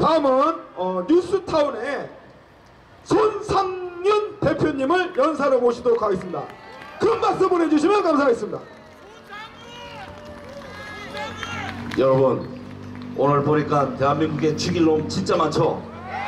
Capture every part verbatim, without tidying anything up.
다음은 어, 뉴스타운의 손상윤 대표님을 연사로 모시도록 하겠습니다. 큰 박수 보내주시면 감사하겠습니다. 여러분, 오늘 보니까 대한민국에 죽일 놈 진짜 많죠?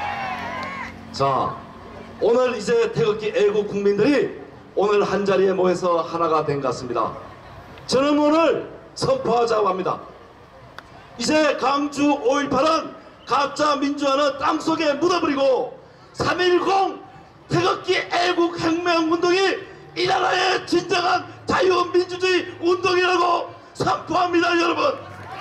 자, 오늘 이제 태극기 애국 국민들이 오늘 한자리에 모여서 하나가 된 것 같습니다. 저는 오늘 선포하자고 합니다. 이제 강주 오일팔은 가짜 민주화는 땅속에 묻어버리고 삼일공 태극기 애국 혁명운동이 이 나라의 진정한 자유민주주의 운동이라고 선포합니다. 여러분,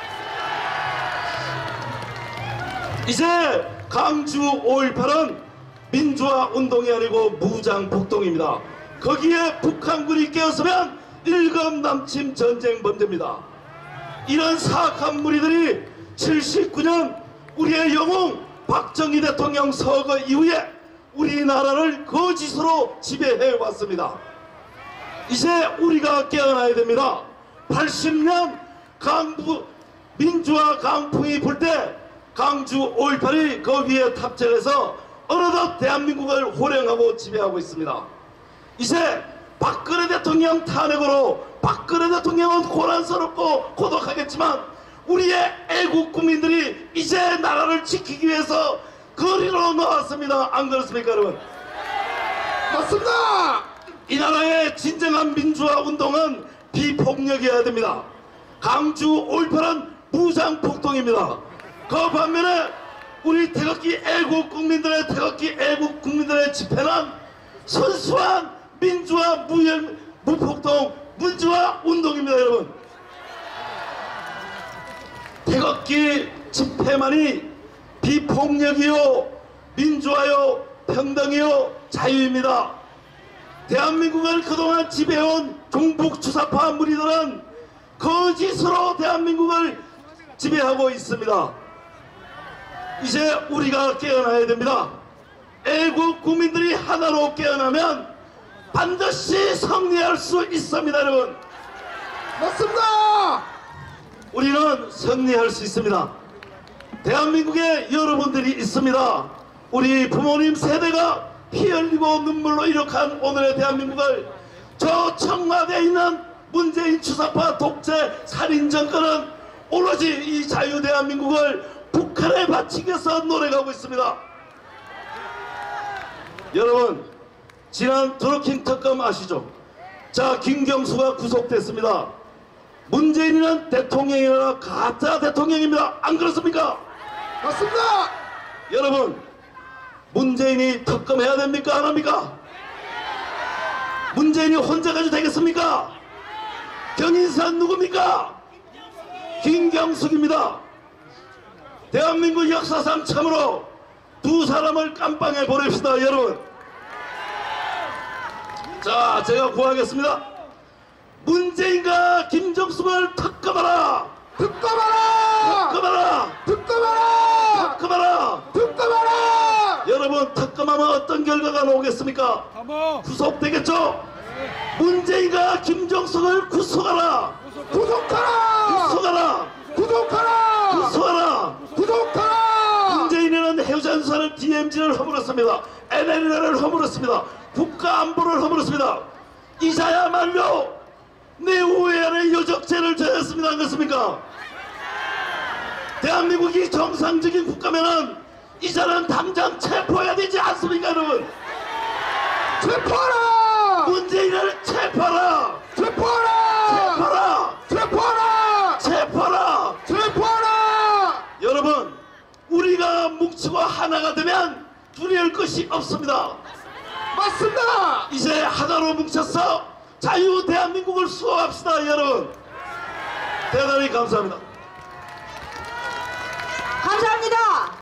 이제 강주 오일팔은 민주화 운동이 아니고 무장폭동입니다. 거기에 북한군이 끼어서면 일검남침 전쟁 범죄입니다. 이런 사악한 무리들이 칠십구 년 우리의 영웅 박정희 대통령 서거 이후에 우리나라를 거짓으로 지배해 왔습니다. 이제 우리가 깨어나야 됩니다. 팔십 년 강부 민주화 강풍이 불 때 강주 오일팔이 그 위에 탑재해서 어느덧 대한민국을 호령하고 지배하고 있습니다. 이제 박근혜 대통령 탄핵으로 박근혜 대통령은 고난스럽고 고독하겠지만 우리의 애국 국민들이 이제 나라를 지키기 위해서 거리로 나왔습니다. 안 그렇습니까, 여러분? 맞습니다. 이 나라의 진정한 민주화 운동은 비폭력이어야 됩니다. 강주 오일팔은 무장폭동입니다. 그 반면에 우리 태극기 애국 국민들의 태극기 애국 국민들의 집회는 순수한 민주화 무혈 무폭동 민주화 운동입니다. 여러분, 태극기 집회만이 비폭력이요 민주화요 평등이요 자유입니다. 대한민국을 그동안 지배해온 종북주사파 무리들은 거짓으로 대한민국을 지배하고 있습니다. 이제 우리가 깨어나야 됩니다. 애국 국민들이 하나로 깨어나면 반드시 승리할 수 있습니다. 여러분, 맞습니다. 우리는 승리할 수 있습니다. 대한민국에 여러분들이 있습니다. 우리 부모님 세대가 피 흘리고 눈물로 이룩한 오늘의 대한민국을 저 청와대에 있는 문재인 주사파 독재 살인 정권은 오로지 이 자유 대한민국을 북한에 바치기 위해서 노력하고 있습니다. 여러분, 지난 드루킹 특검 아시죠? 자, 김경수가 구속됐습니다. 문재인이는 대통령이 아니라 가짜 대통령입니다. 안 그렇습니까? 맞습니다. 여러분, 문재인이 특검해야 됩니까? 안 합니까? 문재인이 혼자 가지고 되겠습니까? 경인산 누굽니까? 김경숙입니다. 대한민국 역사상 참으로 두 사람을 깜빵에 보냅시다. 여러분, 자, 제가 구하겠습니다. 문재인과 김정숙을 특검하라! 특검하라! 특검하라! 특검하라! 특검하라! 특검하라! 여러분, 특검하면 어떤 결과가 나오겠습니까? 구속되겠죠? 문재인과 김정숙을 구속하라! 구속하라! 구속하라! 구속하라! 구속하라! 구속하라! 문재인은 해우전선을 디엠지를 허물었습니다. 엔엘엘을 허물었습니다. 국가안보를 허물었습니다. 이자야말로 내 우회안의 여적죄를 저했습니다. 안 그렇습니까? 대한민국이 정상적인 국가면은 이자는 당장 체포해야 되지 않습니까, 여러분? 체포하라! 문재인을 체포하라! 체포하라! 체포하라! 체포하라! 체포하라! 체포하라! 여러분, 우리가 뭉치고 하나가 되면 두려울 것이 없습니다. 맞습니다. 이제 하나로 뭉쳐서 자유 대한민국을 수호합시다. 여러분, 대단히 감사합니다. 감사합니다.